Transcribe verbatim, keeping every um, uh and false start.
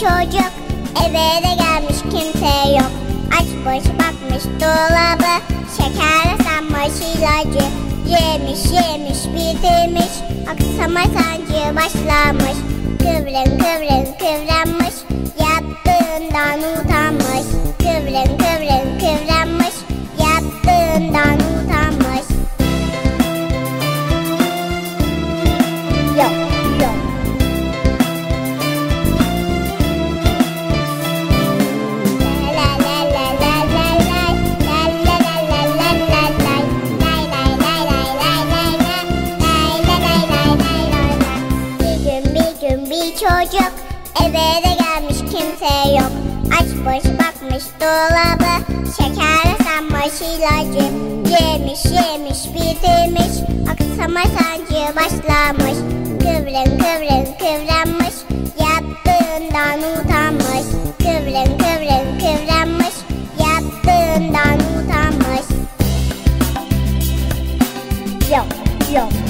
çocuk, eve de gelmiş kimse yok. Aç boş bakmış dolabı, şeker sanmış ilacı. Yemiş yemiş bitirmiş, aksama sancı başlamış. Kıvrın kıvrın kıvranmış, yattığından utanmış. Kıvrın kıvrın kıvranmış, yattığından utanmış. Yok yok. Bir çocuk, eve de gelmiş kimse yok. Aç boş bakmış dolabı, şeker sanmış ilacı. Yemiş yemiş bitirmiş, aksama sancı başlamış. Kıvrın kıvrın kıvranmış, yattığından utanmış. Kıvrın kıvrın kıvranmış, yattığından utanmış. Yok yok.